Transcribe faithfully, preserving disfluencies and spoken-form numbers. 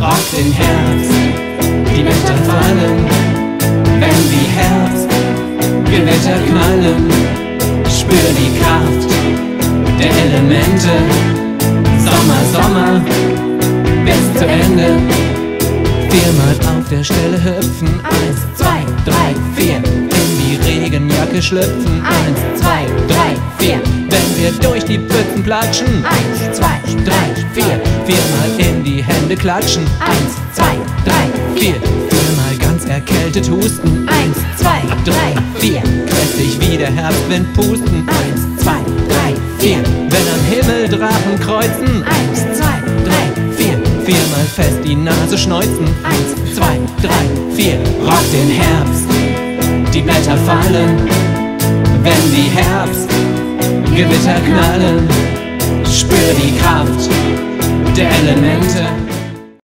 rock den Herbst. Die Blätter fallen, wenn die Herbstgewitter knallen. Spür die Kraft der Elemente. Sommer, Sommer, bis zu Ende. Viermal auf der Stelle hüpfen. Eins, zwei, drei, vier. In die Regenjacke schlüpfen. Eins, zwei, drei, vier. Wenn wir durch die Pfützen platschen. Eins, zwei, drei, vier. Viermal in die Hände klatschen. Eins, zwei, drei, vier. Viermal ganz erkältet husten. Eins, zwei, drei, vier. Kräftig wie der Herbstwind pusten. Eins, zwei, drei, vier. Wenn am Himmel Drachen kreuzen. Eins, zwei, drei, vier. Viermal fest die Nase schneuzen. Eins, zwei, drei, vier. Rock den Herbst. Die Blätter fallen, wenn die Herbstgewitter knallen. Spür die Kraft der Elemente.